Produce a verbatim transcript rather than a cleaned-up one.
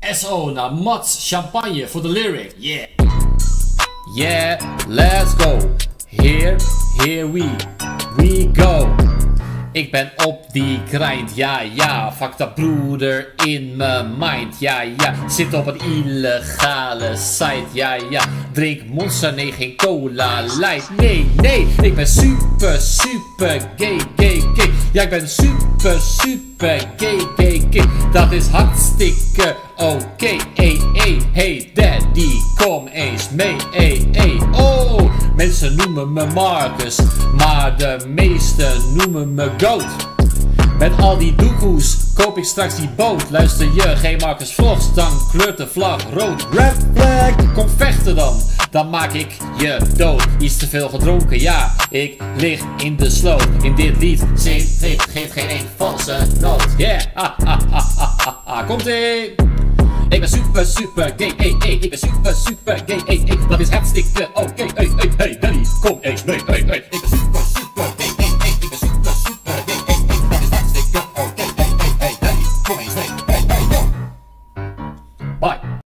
S O naar Mats Champagne voor de lyric. Yeah. Yeah, let's go. Here, here we, we go. Ik ben op die grind, ja ja, fuck dat broeder in mijn mind, ja ja. Zit op een illegale site, ja ja. Drink Monster, nee geen cola light, nee nee. Ik ben super super gay, gay, gay. Ja ik ben super super gay, gay, gay. Dat is hartstikke oké, okay. Hey hey hey daddy, kom eens mee, hey hey. Oh, mensen noemen me Marcus, maar de meesten noemen me Goat. Met al die doekoes koop ik straks die boot. Luister je geen Marcus Vlogs, dan kleurt de vlag rood. Red flag, kom vechten dan, dan maak ik je dood. Iets te veel gedronken, ja, ik lig in de sloot. In dit lied zingt dit, geeft geen één valse noot. Yeah, ha ha ha ha ha ha, komt-ie! Ik ben super super gay, hey hey. Ik ben super super gay, hey hey. Dat is hartstikke oké, okay. Hey hey hey daddy, kom eens mee, hey hey.